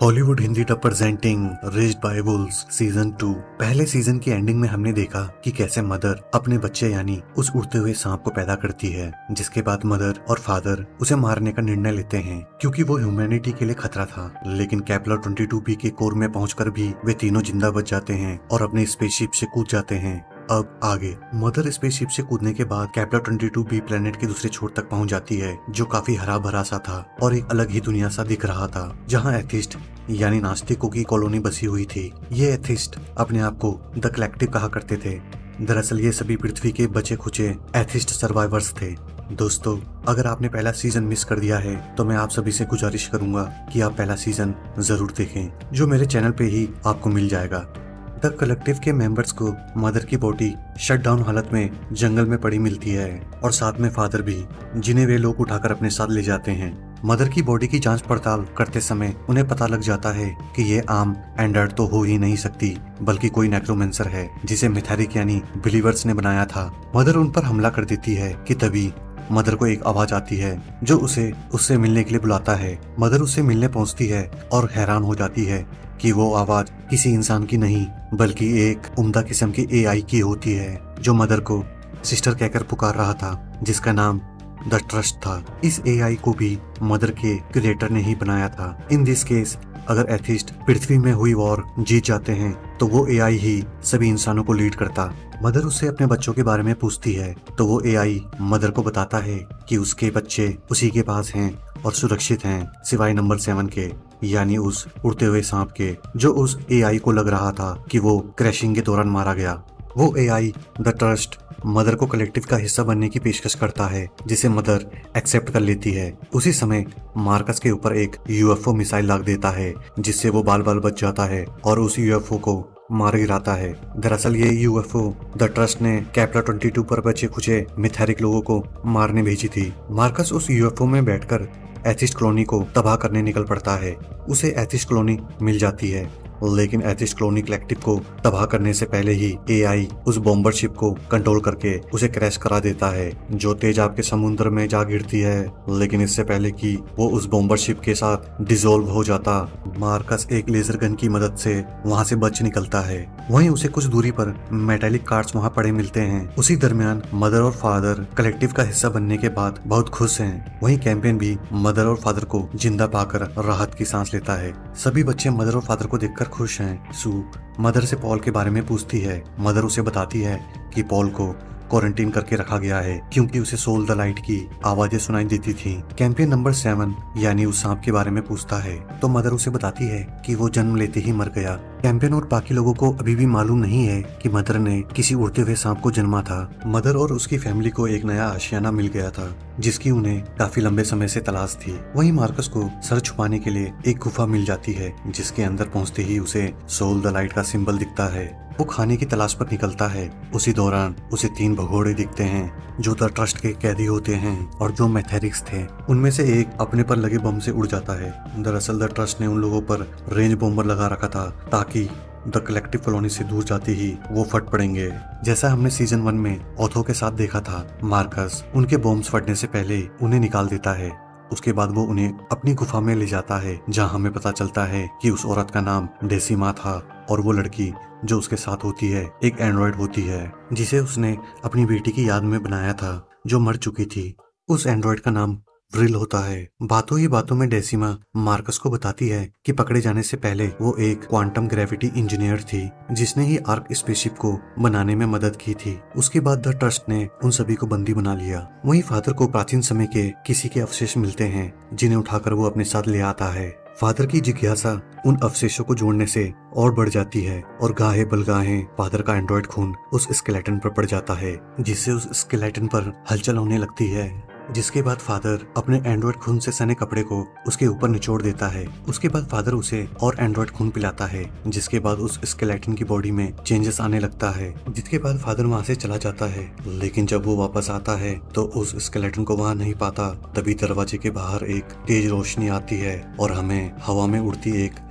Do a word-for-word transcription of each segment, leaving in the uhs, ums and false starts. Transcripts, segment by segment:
Hollywood Hindi dub presenting raised by wolves season two. पहले season की ending में हमने देखा कि कैसे मदर अपने बच्चे यानी उस उड़ते हुए सांप को पैदा करती है, जिसके बाद मदर और फादर उसे मारने का निर्णय लेते हैं क्योंकि वो ह्यूमैनिटी के लिए खतरा था। लेकिन केपलर ट्वेंटी टू बी के कोर में पहुंचकर भी वे तीनों जिंदा बच जाते हैं और अपने स्पेसशिप से कूद जाते हैं। अब आगे मदर स्पेसशिप से कूदने के बाद Kepler twenty two B planet के दूसरे छोर तक पहुंच जाती है, जो काफी हरा भरा सा था और एक अलग ही दुनिया सा दिख रहा था, जहां एथिस्ट यानी नास्तिकों की कॉलोनी बसी हुई थी। ये एथिस्ट अपने आप को द कलेक्टिव कहा करते थे। दरअसल ये सभी पृथ्वी के बचे खुचे एथिस्ट सर्वाइवर्स थे। दोस्तों, अगर आपने पहला सीजन मिस कर दिया है तो मैं आप सभी से गुजारिश करूंगा कि आप पहला सीजन जरूर देखें, जो मेरे चैनल पे ही आपको मिल जाएगा। द कलेक्टिव के मेंबर्स को मदर की बॉडी शट डाउन हालत में जंगल में पड़ी मिलती है और साथ में फादर भी, जिन्हें वे लोग उठाकर अपने साथ ले जाते हैं। मदर की बॉडी की जांच पड़ताल करते समय उन्हें पता लग जाता है कि ये आम एंडर्ट तो हो ही नहीं सकती, बल्कि कोई नेक्रोमेंसर है जिसे मिथेरिक यानी बिलीवर्स ने बनाया था। मदर उन पर हमला कर देती है कि तभी मदर को एक आवाज आती है जो उसे उससे मिलने के लिए बुलाता है। मदर उससे मिलने पहुंचती है और हैरान हो जाती है कि वो आवाज किसी इंसान की नहीं बल्कि एक उम्दा किस्म की एआई की होती है, जो मदर को सिस्टर कहकर पुकार रहा था, जिसका नाम द ट्रस्ट था। इस एआई को भी मदर के क्रिएटर ने ही बनाया था। इन दिस केस अगर एथिस्ट पृथ्वी में हुई वॉर जीत जाते हैं तो वो एआई ही सभी इंसानों को लीड करता। मदर उससे अपने बच्चों के बारे में पूछती है तो वो एआई मदर को बताता है कि उसके बच्चे उसी के पास हैं और सुरक्षित हैं, सिवाय नंबर सेवन के, यानी उस उड़ते हुए सांप के, जो उस एआई को लग रहा था कि वो क्रैशिंग के दौरान मारा गया। वो एआई द ट्रस्ट मदर को कलेक्टिव का हिस्सा बनने की पेशकश करता है, जिसे मदर एक्सेप्ट कर लेती है। उसी समय मार्कस के ऊपर एक यूएफओ मिसाइल लाग देता है, जिससे वो बाल बाल बच जाता है और उस यूएफओ को मार गिराता है। दरअसल ये यूएफओ द ट्रस्ट ने केपलर ट्वेंटी टू पर बचे खुचे मिथेरिक लोगों को मारने भेजी थी। मार्कस उस यूएफओ में बैठकर एथिस्ट कॉलोनी को तबाह करने निकल पड़ता है। उसे एथिस्ट कॉलोनी मिल जाती है, लेकिन एथिस्ट कॉलोनी कलेक्टिव को तबाह करने से पहले ही एआई उस बॉम्बर शिप को कंट्रोल करके उसे क्रैश करा देता है, जो तेजाब के समुद्र में जा गिरती है। लेकिन इससे पहले कि वो उस बॉम्बर शिप के साथ डिसॉल्व हो जाता, मार्कस एक लेजर गन की मदद से वहां से बच निकलता है। वहीं उसे कुछ दूरी पर मेटालिक कार्ड्स वहां पड़े मिलते हैं। उसी दरमियान मदर और फादर कलेक्टिव का हिस्सा बनने के बाद बहुत खुश हैं। वहीं कैंपेन भी मदर और फादर को जिंदा पाकर राहत की सांस लेता है। सभी बच्चे मदर और फादर को देखकर खुश हैं। सू मदर से पॉल के बारे में पूछती है। मदर उसे बताती है कि पॉल को क्वारंटीन करके रखा गया है क्योंकि उसे सोल द लाइट की आवाजें सुनाई देती थी। कैंपेन नंबर सेवन यानी उस सांप के बारे में पूछता है तो मदर उसे बताती है कि वो जन्म लेते ही मर गया। कैंपेन और बाकी लोगों को अभी भी मालूम नहीं है कि मदर ने किसी उड़ते हुए सांप को जन्मा था। मदर और उसकी फैमिली को एक नया आशियाना मिल गया था, जिसकी उन्हें काफी लंबे समय से तलाश थी। वहीं मार्कस को सर छुपाने के लिए एक गुफा मिल जाती है, जिसके अंदर पहुंचते ही उसे सोल द लाइट का सिंबल दिखता है। वो खाने की तलाश पर निकलता है। उसी दौरान उसे तीन भगोड़े दिखते हैं जो द ट्रस्ट के कैदी होते हैं और जो मैथेरिक्स थे। उनमें से एक अपने पर लगे बम से उड़ जाता है। दरअसल द ट्रस्ट ने उन लोगों पर रेंज बॉम्बर लगा रखा था ताकि द कलेक्टिव कॉलोनी से दूर जाते ही वो फट पड़ेंगे। जैसा हमने सीजन वन में ऑथो के साथ देखा था, मार्कस उनके बॉम्ब्स फटने से पहले उन्हें निकाल देता है। उसके बाद वो उन्हें अपनी गुफा में ले जाता है, जहां हमें पता चलता है कि उस औरत का नाम डेसिमा था और वो लड़की जो उसके साथ होती है एक एंड्रॉइड होती है, जिसे उसने अपनी बेटी की याद में बनाया था जो मर चुकी थी। उस एंड्रॉइड का नाम व्रिल होता है। बातों ही बातों में डेसिमा मार्कस को बताती है कि पकड़े जाने से पहले वो एक क्वांटम ग्रेविटी इंजीनियर थी, जिसने ही आर्क स्पेसशिप को बनाने में मदद की थी। उसके बाद द ट्रस्ट ने उन सभी को बंदी बना लिया। वहीं फादर को प्राचीन समय के किसी के अवशेष मिलते हैं, जिन्हें उठाकर वो अपने साथ ले आता है। फादर की जिज्ञासा उन अवशेषों को जोड़ने से और बढ़ जाती है और गाहे बलगाहे फादर का एंड्रॉइड खून उस स्केलेटन पर पड़ जाता है, जिससे उस स्केलेटन पर हलचल होने लगती है। जिसके बाद फादर अपने एंड्रॉइड खून से सने कपड़े को उसके ऊपर निचोड़ देता है। उसके बाद फादर उसे और एंड्रॉइड खून पिलाता है, जिसके बाद उस स्केलेटन की बॉडी में चेंजेस आने लगता है। जिसके बाद फादर वहां से चला जाता है, लेकिन जब वो वापस आता है तो उस स्केलेटन को वहां नहीं पाता। तभी दरवाजे के बाहर एक तेज रोशनी आती है और हमें हवा में उड़ती एक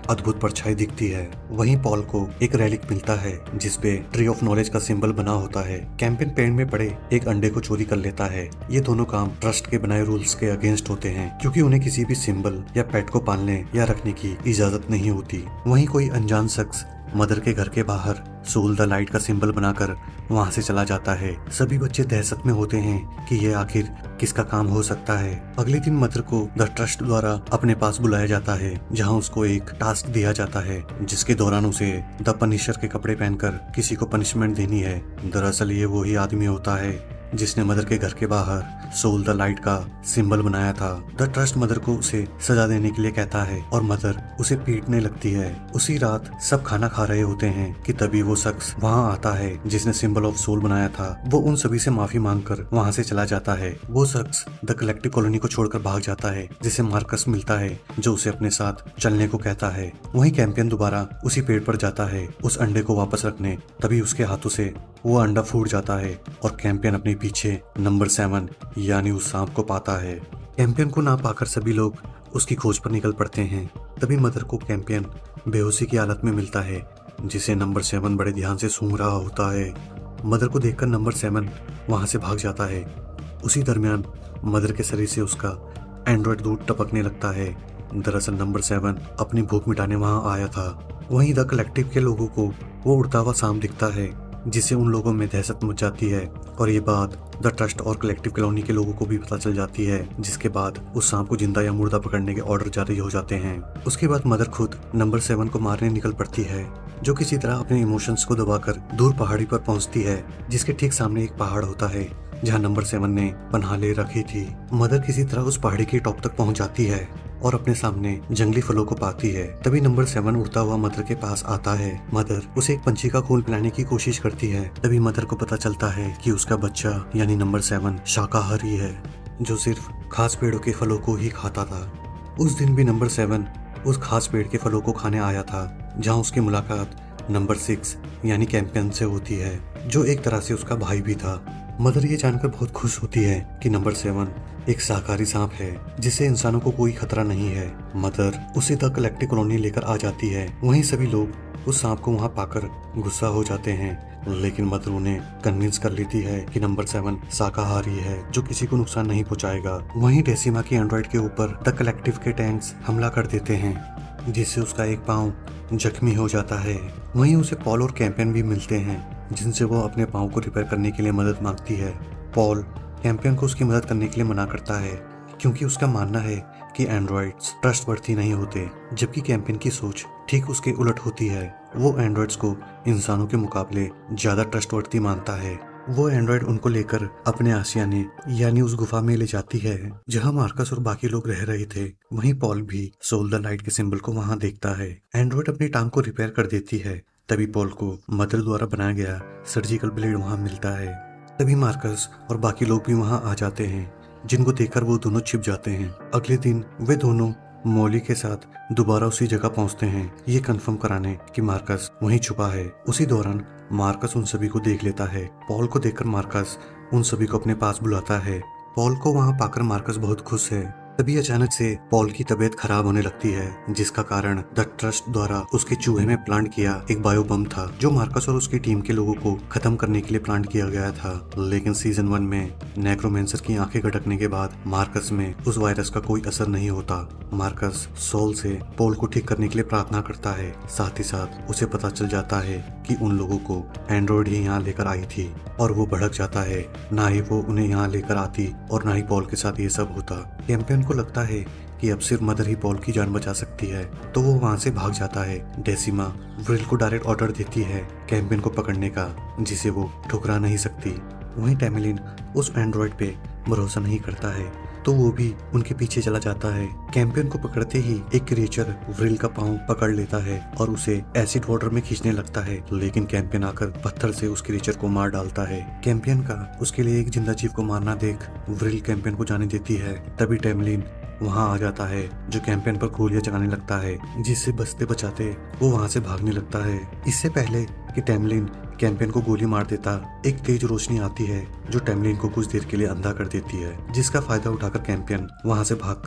अद्भुत परछाई दिखती है। वहीं पॉल को एक रेलिक मिलता है जिसपे ट्री ऑफ नॉलेज का सिंबल बना होता है। कैंपियन पेड़ में पड़े एक अंडे को चोरी कर लेता है। ये दोनों काम ट्रस्ट के बनाए रूल्स के अगेंस्ट होते हैं क्योंकि उन्हें किसी भी सिंबल या पेट को पालने या रखने की इजाजत नहीं होती। वहीं कोई अनजान शख्स मदर के घर के बाहर सोल द लाइट का सिंबल बनाकर वहां से चला जाता है। सभी बच्चे दहशत में होते हैं कि यह आखिर किसका काम हो सकता है। अगले दिन मदर को द ट्रस्ट द्वारा अपने पास बुलाया जाता है जहां उसको एक टास्क दिया जाता है जिसके दौरान उसे द पनिशर के कपड़े पहनकर किसी को पनिशमेंट देनी है। दरअसल ये वही आदमी होता है जिसने मदर के घर के बाहर सोल द लाइट का सिंबल बनाया था। द ट्रस्ट मदर को उसे सजा देने के लिए कहता है और मदर उसे पीटने लगती है। उसी रात सब खाना खा रहे होते हैं कि तभी वो शख्स वहां आता है जिसने सिंबल ऑफ सोल बनाया था। वो उन सभी से माफी मांगकर वहां से चला जाता है। वो शख्स द कलेक्टिव कॉलोनी को छोड़कर भाग जाता है जिसे मार्कस मिलता है जो उसे अपने साथ चलने को कहता है। वहीं कैंपियन दोबारा उसी पेड़ पर जाता है उस अंडे को वापस रखने, तभी उसके हाथों से वो अंडा फूट जाता है और कैंपियन अपने पीछे नंबर सेवन यानी उस सांप को पाता है। कैंपियन को ना पाकर सभी लोग उसकी खोज पर निकल पड़ते हैं। तभी मदर को कैंपियन बेहोशी की हालत में मिलता है जिसे नंबर सेवन बड़े ध्यान से सूंघ रहा होता है। मदर को देखकर नंबर सेवन वहां से भाग जाता है। उसी दरमियान मदर के शरीर से उसका एंड्रॉयड दूध टपकने लगता है। दरअसल नंबर सेवन अपनी भूख मिटाने वहां आया था। वहीं द कलेक्टिव के लोगों को वो उड़ता हुआ सांप दिखता है जिससे उन लोगों में दहशत मच जाती है और ये बात द ट्रस्ट और कलेक्टिव कॉलोनी के लोगों को भी पता चल जाती है, जिसके बाद उस सांप को जिंदा या मुर्दा पकड़ने के ऑर्डर जारी हो जाते हैं। उसके बाद मदर खुद नंबर सेवन को मारने निकल पड़ती है जो किसी तरह अपने इमोशंस को दबाकर दूर पहाड़ी पर पहुंचती है जिसके ठीक सामने एक पहाड़ होता है जहां नंबर सेवन ने पनाह ले रखी थी। मदर किसी तरह उस पहाड़ी के टॉप तक पहुंच जाती है और अपने सामने जंगली फलों को पाती है। तभी नंबर सेवन उड़ता हुआ मदर के पास आता है। मदर उसे एक पंछी का खून पिलाने की कोशिश करती है। तभी मदर को पता चलता है कि उसका बच्चा यानी नंबर सेवन शाकाहारी है जो सिर्फ खास पेड़ों के फलों को ही खाता था। उस दिन भी नंबर सेवन उस खास पेड़ के फलों को खाने आया था जहाँ उसकी मुलाकात नंबर सिक्स यानी कैंपियन से होती है जो एक तरह से उसका भाई भी था। मदर ये जानकर बहुत खुश होती है कि नंबर सेवन एक शाकाहारी सांप है जिससे इंसानों को कोई खतरा नहीं है। मदर उसे द कलेक्टिव कॉलोनी लेकर आ जाती है। वहीं सभी लोग उस सांप को वहां पाकर गुस्सा हो जाते हैं लेकिन मदर उन्हें कन्विंस कर लेती है कि नंबर सेवन शाकाहारी है जो किसी को नुकसान नहीं पहुंचाएगा। वहीं डेसिमा की एंड्रॉइड के ऊपर द कलेक्टिव के टैंक्स हमला कर देते हैं जिससे उसका एक पाँव जख्मी हो जाता है। वहीं उसे पॉल और कैंपियन भी मिलते हैं जिनसे वो अपने पाँव को रिपेयर करने के लिए मदद मांगती है। पॉल कैंपियन को उसकी मदद करने के लिए मना करता है क्योंकि उसका मानना है कि एंड्रॉइड्स ट्रस्टवर्थी नहीं होते, जबकि कैंपियन की सोच ठीक उसके उलट होती है। वो एंड्रॉइड्स को इंसानों के मुकाबले ज्यादा ट्रस्टवर्थी मानता है। वो एंड्रॉइड उनको लेकर अपने आशियाने यानी उस गुफा में ले जाती है जहां मार्कस और बाकी लोग रह रहे थे। वहीं पॉल भी सोल द लाइट के सिंबल को वहां देखता है। एंड्रॉइड अपनी टांग को रिपेयर कर देती है। तभी पॉल को मदर द्वारा बनाया गया सर्जिकल ब्लेड वहां मिलता है। तभी मार्कस और बाकी लोग भी वहां आ जाते हैं जिनको देखकर वो दोनों छिप जाते हैं। अगले दिन वे दोनों मॉली के साथ दोबारा उसी जगह पहुंचते हैं ये कंफर्म कराने कि मार्कस वहीं छुपा है। उसी दौरान मार्कस उन सभी को देख लेता है। पॉल को देखकर मार्कस उन सभी को अपने पास बुलाता है। पॉल को वहां पाकर मार्कस बहुत खुश है। तभी अचानक से पॉल की तबीयत खराब होने लगती है जिसका कारण द ट्रस्ट द्वारा उसके चूहे में प्लांट किया एक बायो बम था जो मार्कस और उसकी टीम के लोगों को खत्म करने के लिए प्लांट किया गया था। लेकिन सीजन वन में नेक्रोमेंसर की आंखें गटकने के बाद मार्कस में उस वायरस का कोई असर नहीं होता। मार्कस सोल से पॉल को ठीक करने के लिए प्रार्थना करता है। साथ ही साथ उसे पता चल जाता है कि उन लोगों को एंड्रॉइड ही यहाँ लेकर आई थी और वो भड़क जाता है। ना ही वो उन्हें यहाँ लेकर आती और ना ही पॉल के साथ ये सब होता। कैंपियन को लगता है कि अब सिर्फ मदर ही पॉल की जान बचा सकती है तो वो वहाँ से भाग जाता है। डेसिमा व्रिल को डायरेक्ट ऑर्डर देती है कैंपियन को पकड़ने का जिसे वो ठुकरा नहीं सकती। वहीं टैमिलिन उस एंड्रॉइड पे भरोसा नहीं करता है तो वो भी उनके पीछे चला जाता है। कैंपियन को पकड़ते ही एक क्रिएचर व्रिल का पाँव पकड़ लेता है और उसे एसिड वाटर में खींचने लगता है लेकिन कैंपियन आकर पत्थर से उस क्रिएचर को मार डालता है। कैंपियन का उसके लिए एक जिंदा जीव को मारना देख व्रिल कैंपियन को जाने देती है। तभी टैमिलिन वहां आ जाता है जो कैंपियन पर गोलियां चलाने लगता है जिससे बचते बचाते वो वहां से भागने लगता है। इससे पहले कि टैमिलिन कैंपियन को गोली मार देता एक तेज रोशनी आती है जो टैमिलिन को कुछ देर के लिए अंधा कर देती है जिसका फायदा उठाकर कैंपियन वहां से भागकर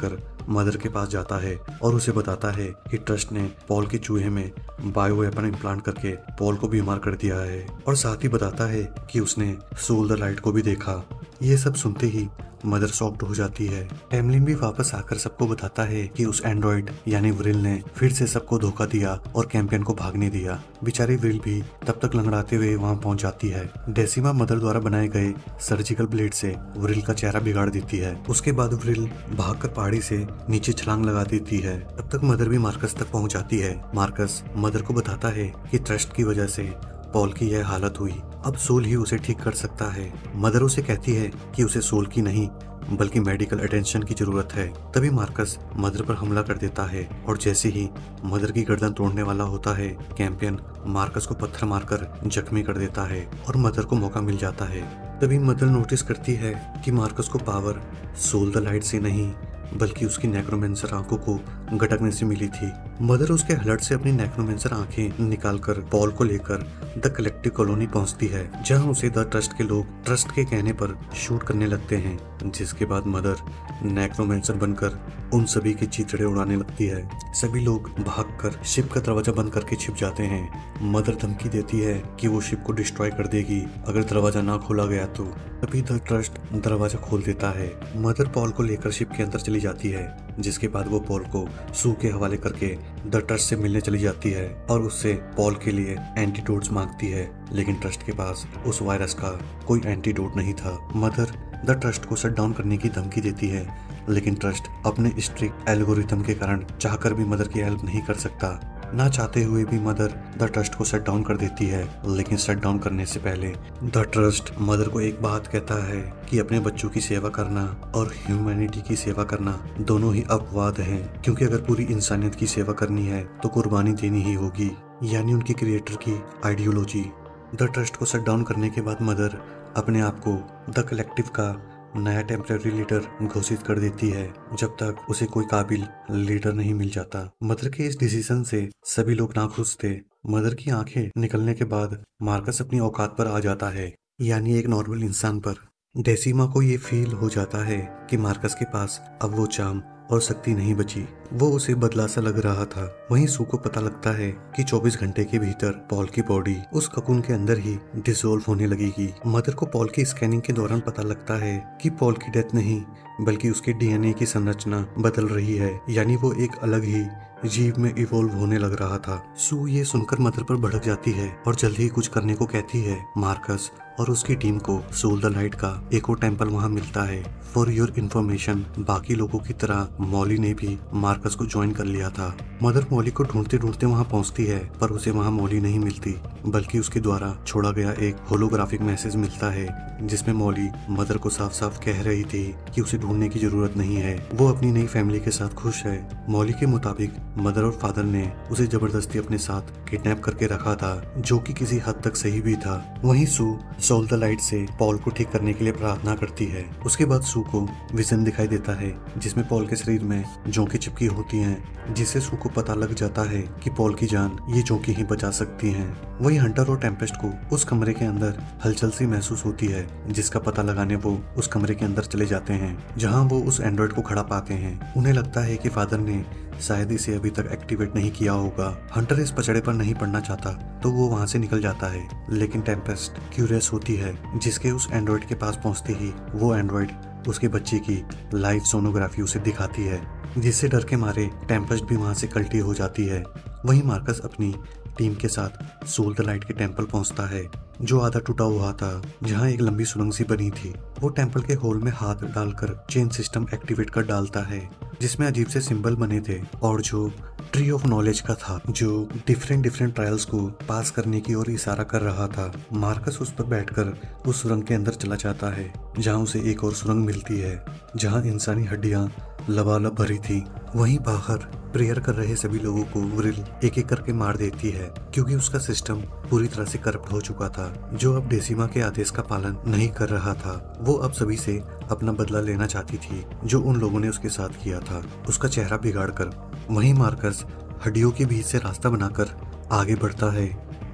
मदर के पास जाता है और उसे बताता है कि ट्रस्ट ने पॉल के चूहे में बायो वेपन इम्प्लांट करके पॉल को बीमार कर दिया है, और साथ ही बताता है कि उसने सोल द लाइट को भी देखा। ये सब सुनते ही मदर शॉक्ड हो जाती है। टेमलिन भी वापस आकर सबको बताता है कि उस एंड्रॉइड यानी व्रिल ने फिर से सबको धोखा दिया और कैंपियन को भागने दिया। बेचारी व्रिल भी तब तक लंगड़ाते हुए वहां पहुंच जाती है। डेसिमा मदर द्वारा बनाए गए सर्जिकल ब्लेड से व्रिल का चेहरा बिगाड़ देती है। उसके बाद व्रिल भागकर पहाड़ी से नीचे छलांग लगा देती है। तब तक मदर भी मार्कस तक पहुंच जाती है। मार्कस मदर को बताता है कि ट्रस्ट की वजह से पॉल की यह हालत हुई, अब सोल ही उसे ठीक कर सकता है। मदर उसे कहती है कि उसे सोल की नहीं बल्कि मेडिकल अटेंशन की जरूरत है। तभी मार्कस मदर पर हमला कर देता है और जैसे ही मदर की गर्दन तोड़ने वाला होता है, कैंपियन मार्कस को पत्थर मारकर जख्मी कर देता है और मदर को मौका मिल जाता है। तभी मदर नोटिस करती है कि मार्कस को पावर सोल द लाइट से नहीं बल्कि उसकी नेक्रोमेंसर आंखों को गटकने से मिली थी। मदर उसके हलट से अपनी नेक्रोमेंसर आंखें निकालकर पॉल को लेकर द कलेक्टिव कॉलोनी पहुंचती है, जहां उसे द ट्रस्ट के लोग ट्रस्ट के कहने पर शूट करने लगते हैं। जिसके बाद मदर नेक्रोमेंसर बनकर उन सभी के चीथड़े उड़ाने लगती है। सभी लोग भागकर शिप का दरवाजा बंद करके छिप जाते हैं। मदर धमकी देती है कि वो शिप को डिस्ट्रॉय कर देगी अगर दरवाजा ना खोला गया तो। तभी द ट्रस्ट दरवाजा खोल देता है। मदर पॉल को लेकर शिप के अंदर चली जाती है, जिसके बाद वो पॉल को सू के हवाले करके द ट्रस्ट से मिलने चली जाती है और उससे पॉल के लिए एंटीडोट्स मांगती है, लेकिन ट्रस्ट के पास उस वायरस का कोई एंटीडोट नहीं था। मदर द ट्रस्ट को शट डाउन करने की धमकी देती है, लेकिन ट्रस्ट अपने स्ट्रिक्ट एल्गोरिथम के कारण चाहकर भी मदर की हेल्प नहीं कर सकता। ना चाहते हुए भी मदर द ट्रस्ट को शट डाउन कर देती है, लेकिन शट डाउन करने से पहले द ट्रस्ट मदर को एक बात कहता है कि अपने बच्चों की सेवा करना और ह्यूमैनिटी की सेवा करना दोनों ही अपवाद हैं, क्योंकि अगर पूरी इंसानियत की सेवा करनी है तो कुर्बानी देनी ही होगी, यानी उनकी क्रिएटर की आइडियोलॉजी। द ट्रस्ट को शट डाउन करने के बाद मदर अपने आप को द कलेक्टिव का नया टेम्पररी लीडर घोषित कर देती है, जब तक उसे कोई काबिल लीडर नहीं मिल जाता। मदर के इस डिसीजन से सभी लोग नाखुश थे। मदर की आंखें निकलने के बाद मार्कस अपनी औकात पर आ जाता है, यानी एक नॉर्मल इंसान पर। डेसिमा को ये फील हो जाता है कि मार्कस के पास अब वो चाम और शक्ति नहीं बची, वो उसे बदला सा लग रहा था। वहीं सू को पता लगता है कि चौबीस घंटे के भीतर पॉल की बॉडी उस ककून के अंदर ही डिसॉल्व होने लगेगी। मदर को पॉल की स्कैनिंग के दौरान पता लगता है कि पॉल की डेथ नहीं बल्कि उसके डीएनए की संरचना बदल रही है, यानी वो एक अलग ही जीव में इवोल्व होने लग रहा था। सू ये सुनकर मदर पर भड़क जाती है और जल्दी ही कुछ करने को कहती है। मार्कस और उसकी टीम को सोल द लाइट का एक और टेम्पल वहाँ मिलता है। फॉर योर इन्फॉर्मेशन, बाकी लोगों की तरह मॉली ने भी मार्कस को ज्वाइन कर लिया था। मदर मॉली को ढूंढते ढूंढते वहाँ पहुँचती है, पर उसे वहाँ मॉली नहीं मिलती, बल्कि उसके द्वारा छोड़ा गया एक होलोग्राफिक मैसेज मिलता है, जिसमें मॉली मदर को साफ साफ कह रही थी कि उसे ढूंढने की जरूरत नहीं है, वो अपनी नई फैमिली के साथ खुश है। मॉली के मुताबिक मदर और फादर ने उसे जबरदस्ती अपने साथ किडनैप करके रखा था, जो कि किसी हद तक सही भी था। वहीं सू सोल द लाइट से पॉल को ठीक करने के लिए प्रार्थना करती है। उसके बाद सू को विजन दिखाई देता है, जिसमें पॉल के शरीर में जोंकी चिपकी होती हैं, जिससे सू को पता लग जाता है कि पॉल की जान ये जोंकी ही बचा सकती हैं। वहीं हंटर और टेम्पेस्ट को उस कमरे के अंदर हलचल सी महसूस होती है, जिसका पता लगाने वो उस कमरे के अंदर चले जाते हैं, जहां वो उस एंड्रॉइड को खड़ा पाते हैं। उन्हें लगता है कि फादर ने शायद इसे अभी तक एक्टिवेट नहीं किया होगा। हंटर इस पचड़े पर नहीं पड़ना चाहता तो वो वहां से निकल जाता है, लेकिन टेम्पेस्ट क्यूरियस होती है, जिसके उस एंड्रॉइड के पास पहुंचते ही वो एंड्रॉइड उसके बच्चे की लाइव सोनोग्राफी उसे दिखाती है, जिससे डर के मारे टेम्पेस्ट भी वहां से कल्टी हो जाती है। वहीं मार्कस अपनी टीम के साथ सोल द लाइट के टेम्पल पहुंचता है, जो आधा टूटा हुआ था, जहां एक लंबी सुरंग सी बनी थी। वो टेम्पल के होल में हाथ डालकर चेन सिस्टम एक्टिवेट कर डालता है, जिसमें अजीब से सिंबल बने थे और जो ट्री ऑफ नॉलेज का था, जो डिफरेंट डिफरेंट ट्रायल्स को पास करने की ओर इशारा कर रहा था। मार्कस उस पर बैठकर उस सुरंग के अंदर चला जाता है, जहां उसे एक और सुरंग मिलती है, जहां इंसानी हड्डियां लबालब भरी थी। वहीं बाहर प्रेयर कर रहे सभी लोगों को व्रिल एक एक करके मार देती है, क्योंकि उसका सिस्टम पूरी तरह से करप्ट हो चुका था, जो अब डेसिमा के आदेश का पालन नहीं कर रहा था। वो अब सभी से अपना बदला लेना चाहती थी, जो उन लोगों ने उसके साथ किया था, उसका चेहरा बिगाड़ कर। वहीं मार्कस हड्डियों के बीच से रास्ता बनाकर आगे बढ़ता है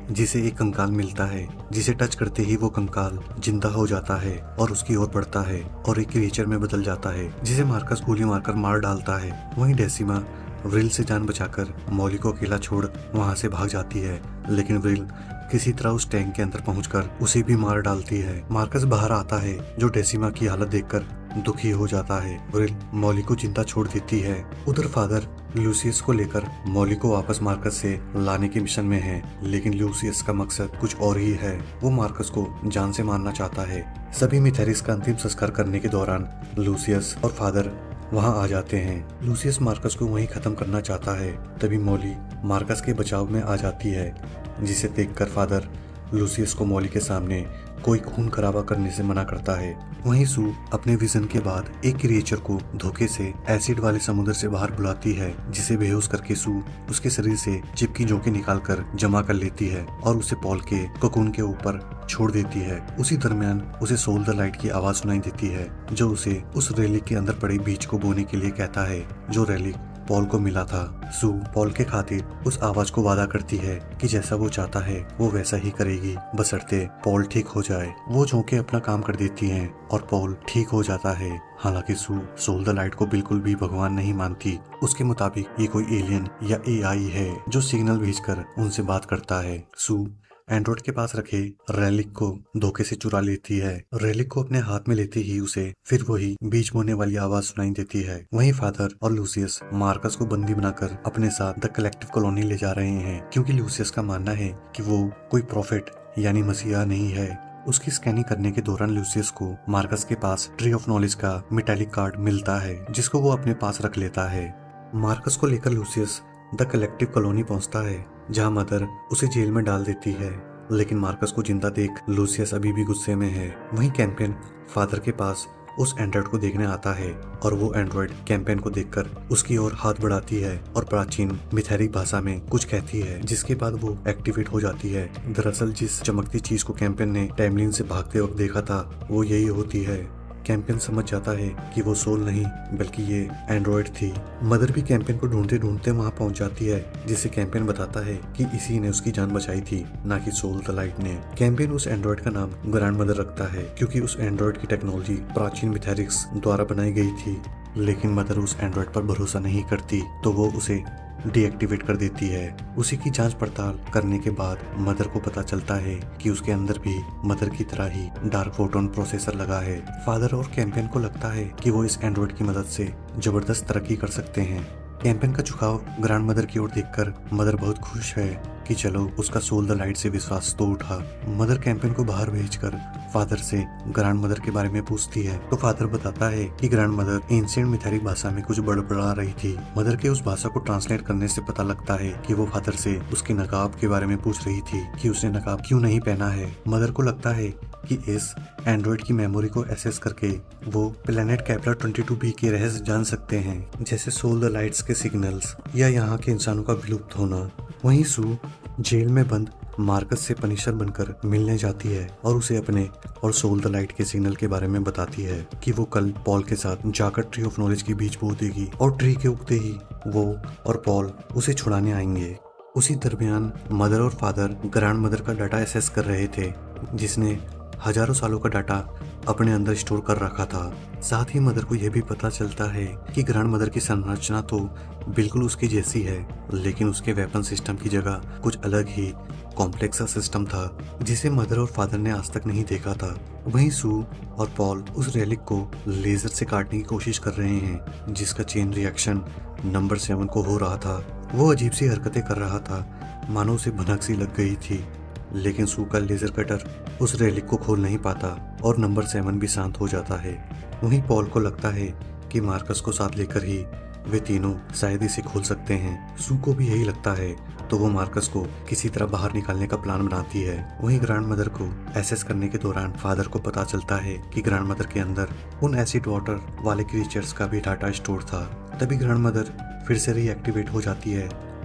जिसे एक कंकाल मिलता है, जिसे टच करते ही वो कंकाल जिंदा हो जाता है और उसकी ओर बढ़ता है और एक क्रिएचर में बदल जाता है, जिसे मार्कस गोली मारकर मार डालता है। वहीं डेसिमा व्रिल से जान बचाकर मॉली को अकेला छोड़ वहां से भाग जाती है, लेकिन व्रिल किसी तरह उस टैंक के अंदर पहुंचकर उसे भी मार डालती है। मार्कस बाहर आता है जो डेसिमा की हालत देखकर दुखी हो जाता है। व्रिल मॉली को जिंदा छोड़ देती है। उधर फादर लूसियस को लेकर मॉली को वापस मार्कस से लाने के मिशन में है, लेकिन लूसियस का मकसद कुछ और ही है। वो मार्कस को जान से मारना चाहता है। सभी मिथेरिस का अंतिम संस्कार करने के दौरान लूसियस और फादर वहां आ जाते हैं। लूसियस मार्कस को वहीं खत्म करना चाहता है। तभी मॉली मार्कस के बचाव में आ जाती है, जिसे देखकर फादर लूसियस को मॉली के सामने कोई खून खराबा करने से मना करता है। वहीं सू अपने विजन के बाद एक क्रिएचर को धोखे से एसिड वाले समुद्र से बाहर बुलाती है, जिसे बेहोश करके सू उसके शरीर से चिपकी जोंके निकालकर जमा कर लेती है और उसे पॉल के कोकून के ऊपर छोड़ देती है। उसी दरमियान उसे सोल द लाइट की आवाज सुनाई देती है, जो उसे उस रेलिक के अंदर पड़े बीज को बोने के लिए कहता है, जो रेलिक पॉल को मिला था। सू पॉल के खातिर उस आवाज को वादा करती है कि जैसा वो चाहता है वो वैसा ही करेगी, बशर्ते पॉल ठीक हो जाए। वो झोंके अपना काम कर देती हैं और पॉल ठीक हो जाता है। हालांकि सू सोल द लाइट को बिल्कुल भी भगवान नहीं मानती। उसके मुताबिक ये कोई एलियन या ए आई है जो सिग्नल भेजकर उनसे बात करता है। सू एंड्रॉइड के पास रखे रेलिक को धोखे से चुरा लेती है। रेलिक को अपने हाथ में लेते ही उसे फिर वही बीज बोने वाली आवाज सुनाई देती है। वहीं फादर और लूसियस मार्कस को बंदी बनाकर अपने साथ द कलेक्टिव कॉलोनी ले जा रहे हैं, क्योंकि लूसियस का मानना है कि वो कोई प्रॉफिट यानी मसीहा नहीं है। उसकी स्कैनिंग करने के दौरान लूसियस को मार्कस के पास ट्री ऑफ नॉलेज का मेटालिक कार्ड मिलता है, जिसको वो अपने पास रख लेता है। मार्कस को लेकर लूसियस द कलेक्टिव कॉलोनी पहुंचता है, जहां मदर उसे जेल में डाल देती है, लेकिन मार्कस को जिंदा देख लूसियस अभी भी गुस्से में है। वहीं कैंपेन फादर के पास उस एंड्रॉइड को देखने आता है और वो एंड्रॉइड कैंपेन को देखकर उसकी ओर हाथ बढ़ाती है और प्राचीन मिथेरिक भाषा में कुछ कहती है, जिसके बाद वो एक्टिवेट हो जाती है। दरअसल जिस चमकती चीज को कैंपेन ने टाइमलाइन से भागते वक्त देखा था वो यही होती है। कैंपेन समझ जाता है कि वो सोल नहीं बल्कि ये एंड्रॉइड थी। मदर भी कैंपेन को ढूंढते ढूंढते वहां पहुंच जाती है, जिसे कैंपेन बताता है कि इसी ने उसकी जान बचाई थी, ना कि सोल द लाइट ने। कैंपेन उस एंड्रॉइड का नाम ग्रैंड मदर रखता है, क्योंकि उस एंड्रॉइड की टेक्नोलॉजी प्राचीन मिथेरिक्स द्वारा बनाई गई थी। लेकिन मदर उस एंड्रॉइड पर भरोसा नहीं करती, तो वो उसे डीएक्टिवेट कर देती है। उसी की जांच पड़ताल करने के बाद मदर को पता चलता है कि उसके अंदर भी मदर की तरह ही डार्क फोटोन प्रोसेसर लगा है। फादर और कैंपेन को लगता है कि वो इस एंड्रॉइड की मदद से जबरदस्त तरक्की कर सकते हैं। कैंपेन का झुकाव ग्रैंड मदर की ओर देखकर मदर बहुत खुश है कि चलो उसका सोल द लाइट से विश्वास तो उठा। मदर कैंपेन को बाहर भेजकर फादर से ग्रैंड मदर के बारे में पूछती है, तो फादर बताता है कि ग्रैंड मदर एंशिएंट मिथेरिक भाषा में कुछ बड़बड़ा रही थी। मदर के उस भाषा को ट्रांसलेट करने से पता लगता है कि वो फादर से उसके नकाब के बारे में पूछ रही थी कि उसने नकाब क्यों नहीं पहना है। मदर को लगता है कि इस एंड्रॉइड की मेमोरी को एक्सेस करके वो प्लेनेट केपलर बाईस बी के रहस्य जान सकते हैं, जैसे सोल द लाइट्स के सिग्नल्स या यहाँ के इंसानों का विलुप्त होना। वहीं सू जेल में बंद मार्कस से पनिशर बनकर मिलने जाती है और उसे अपने और सोल द लाइट के सिग्नल के बारे में बताती है कि वो कल पॉल के साथ जाकर ट्री ऑफ नॉलेज के बीज बो देगी और ट्री के उगते ही वो और पॉल उसे छुड़ाने आएंगे। उसी दरमियान मदर और फादर ग्रैंड मदर का डाटा एक्सेस कर रहे थे, जिसने हजारों सालों का डाटा अपने अंदर स्टोर कर रखा था। साथ ही मदर को यह भी पता चलता है कि ग्रैंड मदर की संरचना तो बिल्कुल उसकी जैसी है, लेकिन उसके वेपन सिस्टम की जगह कुछ अलग ही कॉम्प्लेक्स सा सिस्टम था, जिसे मदर और फादर ने आज तक नहीं देखा था। वहीं सू और पॉल उस रेलिक को लेजर से काटने की कोशिश कर रहे हैं, जिसका चेन रिएक्शन नंबर सेवन को हो रहा था। वो अजीब सी हरकतें कर रहा था, मानो उसे भनक सी लग गई थी, लेकिन सू का लेजर कटर उस रेलिक को खोल नहीं पाता और नंबर सेवन भी शांत हो जाता है। वहीं पॉल को लगता है कि मार्कस को साथ लेकर ही वे तीनों शायद इसे खोल सकते हैं। सू को भी यही लगता है, तो वो मार्कस को किसी तरह बाहर निकालने का प्लान बनाती है। वहीं ग्रैंड मदर को एसेस करने के दौरान फादर को पता चलता है कि ग्रैंड मदर के अंदर उन एसिड वाटर वाले क्रीचर्स का भी डाटा स्टोर था। तभी ग्रैंड मदर फिर से रीएक्टिवेट हो जाती है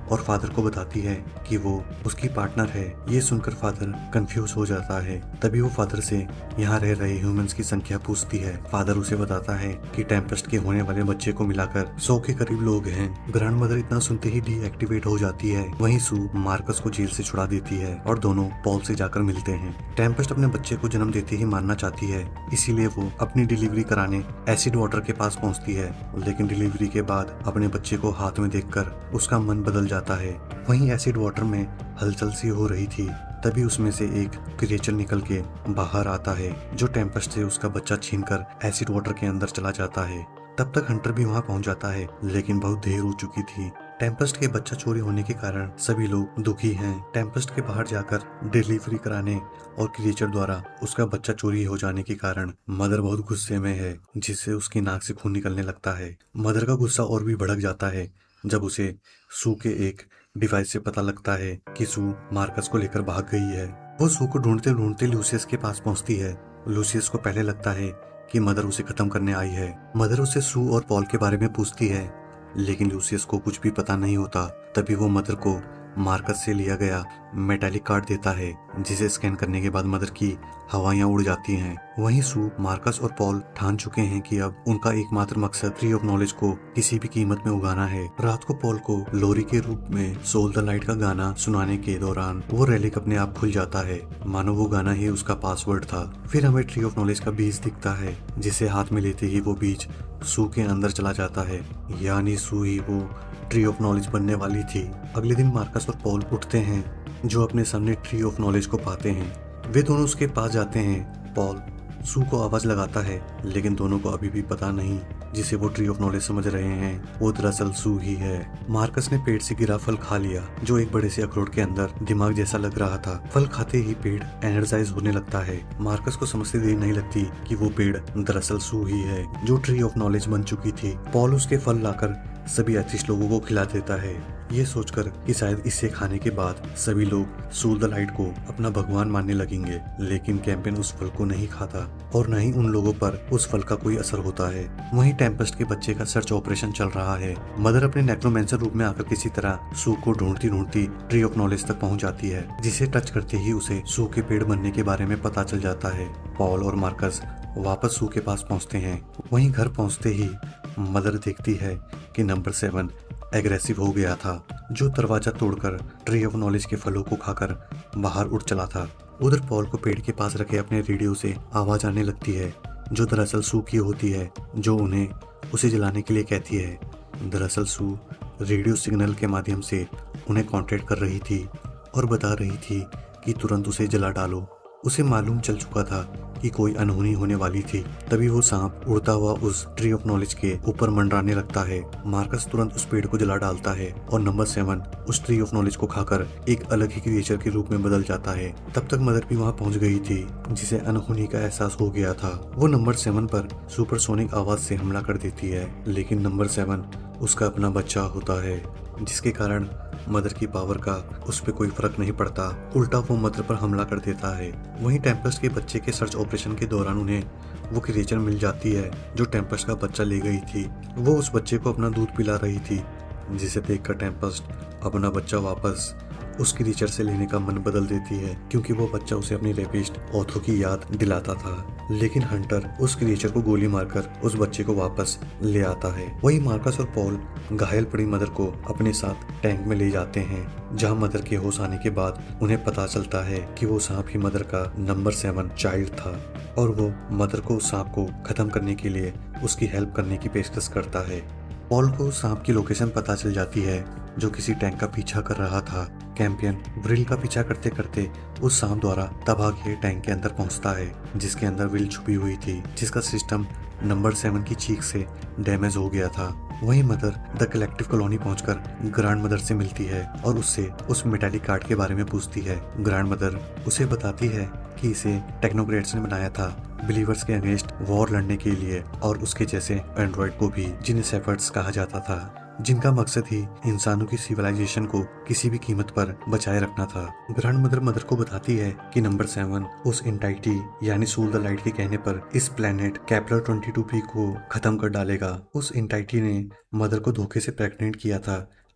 और फादर को बताती है कि वो उसकी पार्टनर है। ये सुनकर फादर कंफ्यूज हो जाता है। तभी वो फादर से यहाँ रह रहे ह्यूमंस की संख्या पूछती है। फादर उसे बताता है कि टेम्पेस्ट के होने वाले बच्चे को मिलाकर सौ के करीब लोग हैं। ग्रैंड मदर इतना सुनते ही डीएक्टिवेट हो जाती है। वहीं सू मार्कस को जेल से छुड़ा देती है और दोनों पॉल से जाकर मिलते हैं। टेम्पेस्ट अपने बच्चे को जन्म देते ही मारना चाहती है, इसीलिए वो अपनी डिलीवरी कराने एसिड वाटर के पास पहुंचती है। लेकिन डिलीवरी के बाद अपने बच्चे को हाथ में देखकर उसका मन बदल जाता है। वहीं एसिड वाटर में हलचल सी हो रही थी। तभी उसमें से एक क्रिएचर निकल के बाहर आता है, जो टेम्पेस्ट से उसका बच्चा छीनकर एसिड वाटर के अंदर चला जाता है। तब तक हंटर भी वहां पहुंच जाता है, लेकिन बहुत देर हो चुकी थी। टेम्पेस्ट के बच्चा चोरी होने के कारण सभी लोग दुखी हैं। टेम्पेस्ट के बाहर जाकर डिलीवरी कराने और क्रिएचर द्वारा उसका बच्चा चोरी हो जाने के कारण मदर बहुत गुस्से में है, जिससे उसकी नाक से खून निकलने लगता है। मदर का गुस्सा और भी भड़क जाता है जब उसे सू के एक डिवाइस से पता लगता है कि सू मार्कस को लेकर भाग गई है। वो सू को ढूंढते ढूंढते लूसियस के पास पहुंचती है। लूसियस को पहले लगता है कि मदर उसे खत्म करने आई है। मदर उसे सू और पॉल के बारे में पूछती है, लेकिन लूसियस को कुछ भी पता नहीं होता। तभी वो मदर को मार्कस से लिया गया मेटालिक कार्ड देता है, जिसे स्कैन करने के बाद मदर की हवाइयां उड़ जाती हैं। वहीं सू, मार्कस और पॉल ठान चुके हैं कि अब उनका एकमात्र मकसद ट्री ऑफ नॉलेज को किसी भी कीमत में उगाना है। रात को पॉल को लोरी के रूप में सोल द लाइट का गाना सुनाने के दौरान वो रेलिक अपने आप खुल जाता है, मानो वो गाना ही उसका पासवर्ड था। फिर हमें ट्री ऑफ नॉलेज का बीज दिखता है, जिसे हाथ में लेते ही वो बीज सू के अंदर चला जाता है, यानी सू ही वो ट्री ऑफ नॉलेज बनने वाली थी। अगले दिन मार्कस और पॉल उठते हैं, जो अपने सामने ट्री ऑफ नॉलेज को पाते हैं। वे दोनों उसके पास जाते हैं। पॉल सू को आवाज लगाता है, लेकिन दोनों को अभी भी पता नहीं जिसे वो ट्री ऑफ नॉलेज समझ रहे हैं वो दरअसल सू ही है। मार्कस ने पेड़ से गिरा फल खा लिया, जो एक बड़े से अखरोट के अंदर दिमाग जैसा लग रहा था। फल खाते ही पेड़ एनर्जाइज होने लगता है। मार्कस को समझते देर नहीं लगती कि वो पेड़ दरअसल सू ही है, जो ट्री ऑफ नॉलेज बन चुकी थी। पॉल उसके फल लाकर सभी अतिश लोगों को खिला देता है, ये सोचकर कि शायद इसे खाने के बाद सभी लोग सोल द लाइट को अपना भगवान मानने लगेंगे। लेकिन कैंपेन उस फल को नहीं खाता और न ही उन लोगों पर उस फल का कोई असर होता है। वहीं टेम्पेस्ट के बच्चे का सर्च ऑपरेशन चल रहा है। मदर अपने नेक्रोमेंसर रूप में आकर किसी तरह सू को ढूंढती ढूंढती ट्री ऑफ नॉलेज तक पहुंच जाती है, जिसे टच करते ही उसे सू के पेड़ बनने के बारे में पता चल जाता है। पॉल और मार्कस वापस सू के पास पहुंचते हैं। वहीं घर पहुंचते ही मदर देखती है कि नंबर सेवन एग्रेसिव हो गया था, जो दरवाजा तोड़कर ट्री ऑफ नॉलेज के फलों को खाकर बाहर उड़ चला था। उधर पॉल को पेड़ के पास रखे अपने रेडियो से आवाज आने लगती है, जो दरअसल सू की होती है, जो उन्हें उसे जलाने के लिए कहती है। दरअसल सू रेडियो सिग्नल के माध्यम से उन्हें कांटेक्ट कर रही थी और बता रही थी कि तुरंत उसे जला डालो। उसे मालूम चल चुका था कि कोई अनहोनी होने वाली थी। तभी वो सांप उड़ता हुआ उस ट्री ऑफ नॉलेज के ऊपर मंडराने लगता है। मार्कस तुरंत उस पेड़ को जला डालता है और नंबर सेवन उस ट्री ऑफ नॉलेज को खाकर एक अलग ही क्रिएचर के रूप में बदल जाता है। तब तक मदर भी वहाँ पहुँच गई थी, जिसे अनहोनी का एहसास हो गया था। वो नंबर सेवन पर सुपरसोनिक आवाज से हमला कर देती है, लेकिन नंबर सेवन उसका अपना बच्चा होता है, जिसके कारण मदर की पावर का उस पर कोई फर्क नहीं पड़ता। उल्टा वो मदर पर हमला कर देता है। वहीं टेम्पेस्ट के बच्चे के सर्च ऑपरेशन के दौरान उन्हें वो क्रिएचर मिल जाती है, जो टेम्पेस्ट का बच्चा ले गई थी। वो उस बच्चे को अपना दूध पिला रही थी, जिसे देखकर टेम्पेस्ट अपना बच्चा वापस उस क्रिएचर से लेने का मन बदल देती है, क्योंकि वो बच्चा उसे अपनी रेपिस्ट ओथो की याद दिलाता था। लेकिन हंटर उस क्रिएचर को गोली मारकर उस बच्चे को वापस ले आता है। वही मार्कस और पॉल घायल पड़ी मदर को अपने साथ टैंक में ले जाते हैं, जहां मदर के होश आने के बाद उन्हें पता चलता है कि वो सांप ही मदर का नंबर सेवन चाइल्ड था और वो मदर को उस सांप को खत्म करने के लिए उसकी हेल्प करने की पेशकश करता है। पॉल को सांप की लोकेशन पता चल जाती है, जो किसी टैंक का पीछा कर रहा था। कैंपियन व्रिल का पीछा करते करते उस सांप द्वारा तबाह किए टैंक के अंदर पहुंचता है, जिसके अंदर व्रिल छुपी हुई थी, जिसका सिस्टम नंबर सेवन की चीख से डैमेज हो गया था। वहीं मदर द कलेक्टिव कॉलोनी पहुंचकर ग्रैंड मदर से मिलती है और उससे उस मेटालिक कार्ड के बारे में पूछती है। ग्रैंड मदर उसे बताती है कि इसे टेक्नोक्रेट्स ने बनाया था बिलीवर्स के अगेंस्ट वॉर लड़ने के लिए, और उसके जैसे एंड्रॉइड को भी, जिन्हें सेफर्ड्स कहा जाता था, जिनका मकसद ही इंसानों की सिविलाइजेशन को किसी भी कीमत पर बचाए रखना था। ग्रैंड मदर मदर को बताती है कि नंबर सेवन उस एंटाइटी यानी सोल द लाइट के कहने पर इस planet Kepler twenty two B को खत्म कर डालेगा। उस एंटाइटी ने मदर को धोखे से प्रेग्नेंट किया था,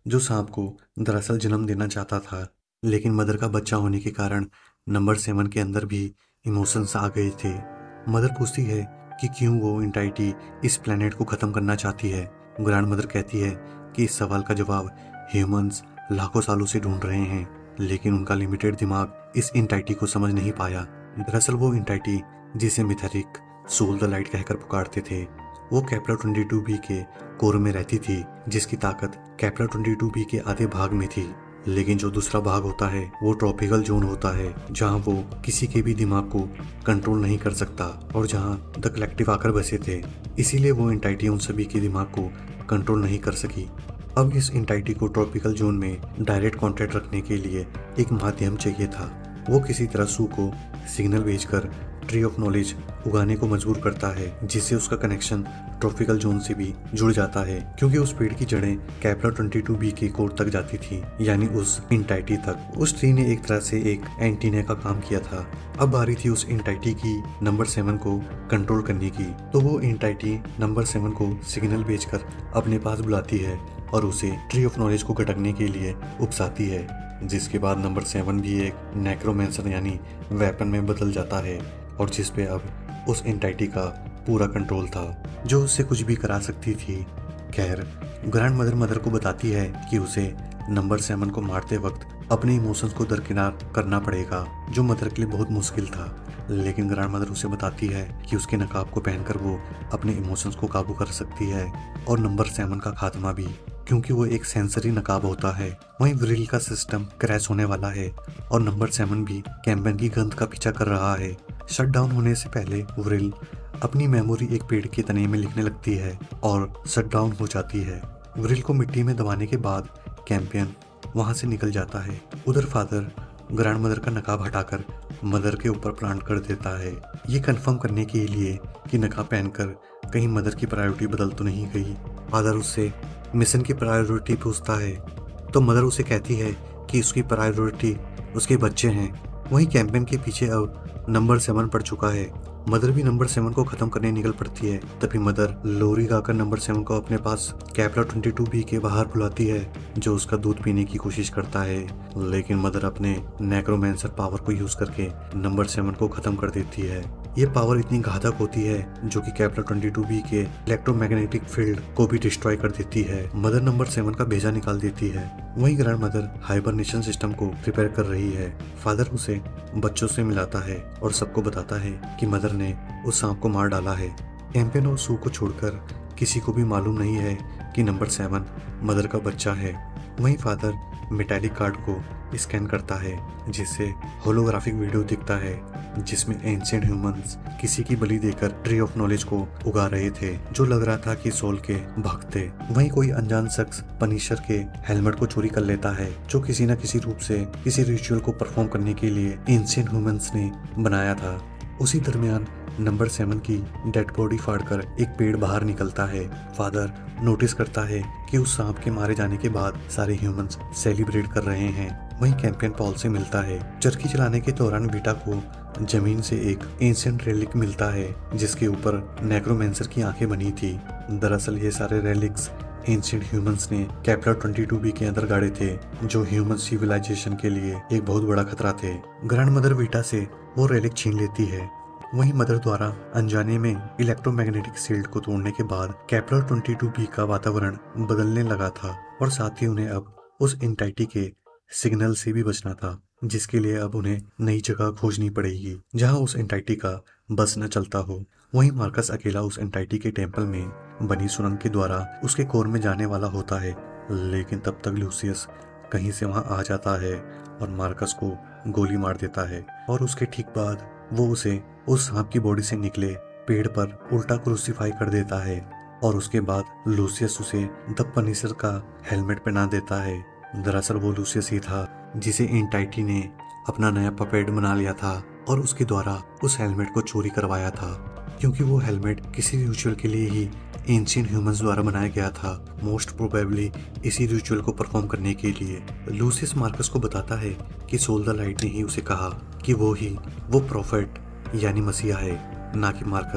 जो सांप को दरअसल जन्म देना चाहता था, लेकिन मदर का बच्चा होने के कारण नंबर सेवन के अंदर भी इमोशंस आ गए थे। मदर पूछती है कि क्यों वो एंटाइटी इस प्लेनेट को ख़त्म करना चाहती है। ग्रैंड मदर कहती है कि इस सवाल का जवाब ह्यूमंस लाखों सालों से ढूंढ रहे हैं, लेकिन उनका लिमिटेड दिमाग इस एंटाइटी को समझ नहीं पाया। दरअसल वो एंटाइटी, जिसे मिथेरिक सोल द लाइट कहकर पुकारते थे, वो केपलर ट्वेंटी टू बी के कोर में रहती थी, जिसकी ताकत केपलर ट्वेंटी टू बी के आधे भाग में थी। लेकिन जो दूसरा भाग होता है वो ट्रॉपिकल जोन होता है, जहां वो किसी के भी दिमाग को कंट्रोल नहीं कर सकता और जहां द कलेक्टिव आकर बसे थे। इसीलिए वो एंटाइटी उन सभी के दिमाग को कंट्रोल नहीं कर सकी। अब इस एंटाइटी को ट्रॉपिकल जोन में डायरेक्ट कॉन्टैक्ट रखने के लिए एक माध्यम चाहिए था। वो किसी तरह सू को सिग्नल भेजकर ट्री ऑफ नॉलेज उगाने को मजबूर करता है, जिससे उसका कनेक्शन ट्रॉपिकल जोन से भी जुड़ जाता है, क्योंकि उस पेड़ की जड़ें केपलर ट्वेंटी टू बी के कोर तक जाती थी, यानी उस एंटाइटी तक। उस ट्री ने एक तरह से एक एंटीना का काम किया था। अब बारी थी उस एंटाइटी की नंबर सेवन को कंट्रोल करने की। तो वो एंटाइटी नंबर सेवन को सिग्नल भेजकर अपने पास बुलाती है और उसे ट्री ऑफ नॉलेज को गटकने के लिए उकसाती है, जिसके बाद नंबर सेवन भी एक नेक्रोमेंसर यानी वेपन में बदल जाता है, और जिस पे अब उस एंटाइटी का पूरा कंट्रोल था, जो उससे कुछ भी करा सकती थी। खैर, ग्रैंड मदर मदर को बताती है कि उसे नंबर सेवन को मारते वक्त अपने इमोशंस को दरकिनार करना पड़ेगा, जो मदर के लिए बहुत मुश्किल था। लेकिन ग्रैंड मदर उसे बताती है कि उसके नकाब को पहनकर वो अपने इमोशंस को काबू कर सकती है, और नंबर सेवन का खात्मा भी, क्योंकि वो एक सेंसरी नकाब होता है। वहीं व्रिल का सिस्टम क्रैश होने वाला है और नंबर सेवन भी कैम्पेन की गंध का पीछा कर रहा है। शटडाउन होने से पहले व्रिल अपनी मेमोरी एक पेड़ के तने में लिखने लगती है और शटडाउन हो जाती है। व्रिल को मिट्टी में दबाने के बाद कैंपियन वहां से निकल जाता है। उधर फादर ग्रैंड मदर का नकाब हटाकर मदर के ऊपर प्लांट कर देता है, ये कंफर्म करने के लिए कि नकाब पहनकर कहीं मदर की प्रायोरिटी बदल तो नहीं गई। फादर उससे मिशन की प्रायोरिटी पूछता है तो मदर उसे कहती है कि उसकी प्रायोरिटी उसके बच्चे हैं। वहीं कैंपेन के पीछे अब नंबर सेवन पड़ चुका है। मदर भी नंबर सेवन को खत्म करने निकल पड़ती है। तभी मदर लोरी गाकर नंबर सेवन को अपने पास केपलर ट्वेंटी टू बी के बाहर बुलाती है, जो उसका दूध पीने की कोशिश करता है। लेकिन मदर अपने नेक्रोमेंसर पावर को यूज करके नंबर सेवन को खत्म कर देती है। ये पावर इतनी घातक होती है जो कि केपलर ट्वेंटी टू बी के इलेक्ट्रोमैग्नेटिक फील्ड को भी डिस्ट्रॉय कर देती है। मदर नंबर सेवन का भेजा निकाल देती है। वहीं ग्रैंड मदर हाइबरनेशन सिस्टम को प्रिपेयर कर रही है। फादर उसे बच्चों से मिलाता है और सबको बताता है कि मदर ने उस सांप को मार डाला है। कैंपेन और सू को छोड़कर किसी को भी मालूम नहीं है कि नंबर सेवन मदर का बच्चा है। वहीं फादर मेटालिक कार्ड को स्कैन करता है, जिससे होलोग्राफिक वीडियो दिखता है जिसमें एंशिएंट ह्यूमंस किसी की बलि देकर ट्री ऑफ नॉलेज को उगा रहे थे, जो लग रहा था कि सोल के भक्त थे। वहीं कोई अनजान शख्स पनिशर के हेलमेट को चोरी कर लेता है, जो किसी न किसी रूप से किसी रिचुअल को परफॉर्म करने के लिए एंशिएंट ह्यूमंस ने बनाया था। उसी दरमियान नंबर सेवन की डेड बॉडी फाड़कर एक पेड़ बाहर निकलता है। फादर नोटिस करता है कि उस सांप के मारे जाने के बाद सारे ह्यूमंस सेलिब्रेट कर रहे हैं। वहीं कैंपियन पॉल से मिलता है। चरखी चलाने के दौरान वीटा को जमीन से एक एंशिएंट रेलिक मिलता है, जिसके ऊपर नेक्रोमेंसर की आंखें बनी थी। दरअसल ये सारे रेलिक्स एंशिएंट ह्यूमंस ने केपलर ट्वेंटी टू बी के अंदर गाड़े थे, जो ह्यूमन सिविलाइजेशन के लिए एक बहुत बड़ा खतरा थे। ग्रैंड मदर वीटा से वो रेलिक छीन लेती है। वहीं मदर द्वारा अनजाने में इलेक्ट्रोमैग्नेटिक शील्ड को तोड़ने के बाद केपलर ट्वेंटी टू बी का वातावरण बदलने लगा था, और साथ ही उन्हें अब उस एंटाइटी के सिग्नल से भी बचना था, जिसके लिए अब उन्हें नई जगह खोजनी पड़ेगी जहां उस एंटाइटी का बस न चलता हो। वहीं मार्कस अकेला उस एंटाइटी के टेम्पल में बनी सुरंग के द्वारा उसके कोर में जाने वाला होता है, लेकिन तब तक लूसियस कहीं से वहां आ जाता है और मार्कस को गोली मार देता है, और उसके ठीक बाद वो उसे उस सांप की बॉडी से निकले पेड़ पर उल्टा क्रूसीफाई कर देता है, और उसके बाद लूसियस उसे द पनिशर का हेलमेट पहना देता है। दरअसल वो लूसियस ही था जिसे एंटाइटी ने अपना नया पपेट बना लिया था और उसके द्वारा उस हेलमेट को चोरी करवाया था, क्योंकि वो हेलमेट किसी रिचुअल के लिए ही एंशिएंट ह्यूमंस द्वारा बनाया गया था, मोस्ट प्रोबेबली इसी रिचुअल को परफॉर्म करने के लिए। लूसियस मार्कस को बताता है कि सोल द लाइट ने ही उसे कहा कि वो ही वो प्रोफेट यानी मसीहा है, ना कि मार्कस।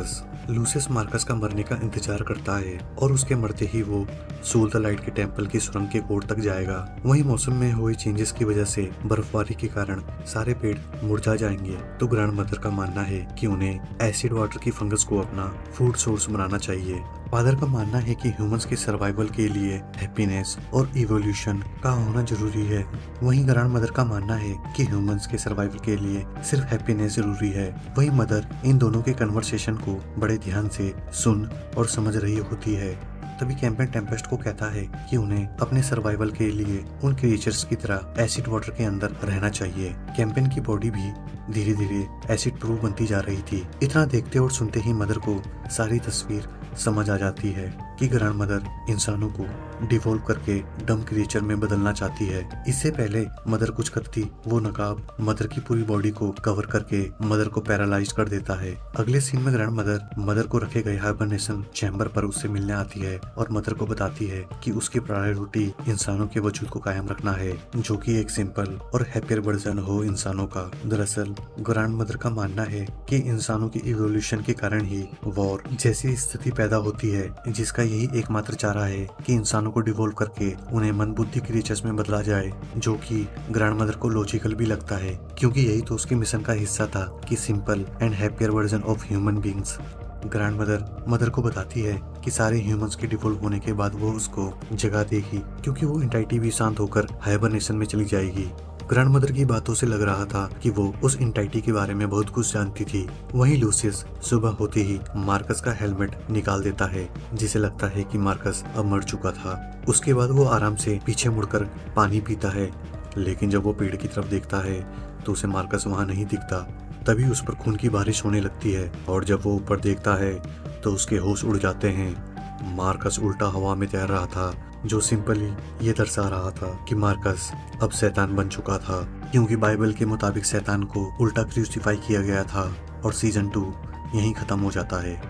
लूसियस मार्कस का मरने का इंतजार करता है और उसके मरते ही वो सोल द लाइट के टेम्पल की सुरंग के कोड तक जाएगा। वहीं मौसम में हुए चेंजेस की वजह से बर्फबारी के कारण सारे पेड़ मुरझा जाएंगे। तो ग्रैंड मदर का मानना है कि उन्हें एसिड वाटर की फंगस को अपना फूड सोर्स बनाना चाहिए। फादर का मानना है कि ह्यूमंस के सर्वाइवल के लिए हैप्पीनेस और इवोल्यूशन का होना जरूरी है। वहीं ग्रैंड मदर का मानना है कि ह्यूमंस के सर्वाइवल के लिए सिर्फ हैप्पीनेस जरूरी है। वहीं मदर इन दोनों के कन्वर्सेशन को बड़े ध्यान से सुन और समझ रही होती है। तभी कैंपेन टेम्पेस्ट को कहता है कि उन्हें अपने सर्वाइवल के लिए उन क्रिएचर्स की तरह एसिड वाटर के अंदर रहना चाहिए। कैंपेन की बॉडी भी धीरे धीरे एसिड प्रूफ बनती जा रही थी। इतना देखते और सुनते ही मदर को सारी तस्वीर समझ आ जाती है कि ग्रैंड मदर इंसानों को डिवोल्व करके डम क्रिएचर में बदलना चाहती है। इससे पहले मदर कुछ करती वो नकाब मदर की पूरी बॉडी को कवर करके मदर को पैरालाइज कर देता है। अगले सीन में ग्रैंड मदर मदर को रखे गए हाइबरनेशन चैम्बर पर उससे मिलने आती है और मदर को बताती है कि उसकी प्रायोरिटी इंसानों के वजूद को कायम रखना है, जो कि एक सिंपल और हैप्पियर वर्जन हो इंसानों का। दरअसल ग्रैंड मदर का मानना है कि इंसानों की इवोल्यूशन के कारण ही वॉर जैसी स्थिति पैदा होती है, जिसका यही एकमात्र चारा है कि इंसानों को डिवोल्व करके उन्हें मन बुद्धि क्रिएचर्स में बदला जाए, जो कि ग्रैंड मदर को लॉजिकल भी लगता है, क्योंकि यही तो उसके मिशन का हिस्सा था कि simple and happier version of human beings. Grandmother Mother को बताती है कि सारे ह्यूमंस के डिवोल्व होने के बाद वो उसको जगा देगी, क्योंकि वो एंटाइटी भी शांत होकर हाइबरनेशन में चली जाएगी। ग्रैंड मदर की बातों से लग रहा था कि वो उस एंटाइटी के बारे में बहुत कुछ जानती थी। वहीं लूसियस सुबह होते ही मार्कस का हेलमेट निकाल देता है, जिसे लगता है कि मार्कस अब मर चुका था। उसके बाद वो आराम से पीछे मुड़कर पानी पीता है, लेकिन जब वो पेड़ की तरफ देखता है तो उसे मार्कस वहाँ नहीं दिखता। तभी उस पर खून की बारिश होने लगती है और जब वो ऊपर देखता है तो उसके होश उड़ जाते हैं। मार्कस उल्टा हवा में तैर रहा था, जो सिंपली ये दर्शा रहा था कि मार्कस अब शैतान बन चुका था, क्योंकि बाइबल के मुताबिक शैतान को उल्टा क्रूसिफाई किया गया था और सीजन टू यहीं खत्म हो जाता है।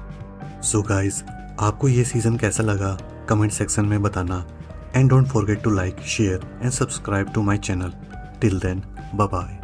सो गाइस, आपको ये सीजन कैसा लगा कमेंट सेक्शन में बताना, and don't forget to like, share and subscribe to my channel. Till then, bye bye.